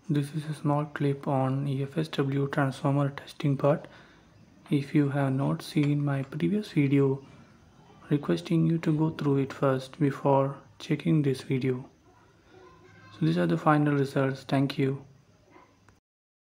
This is a small clip on EFHW transformer testing part. If you have not seen my previous video, requesting you to go through it first before checking this video. So these are the final results. Thank you.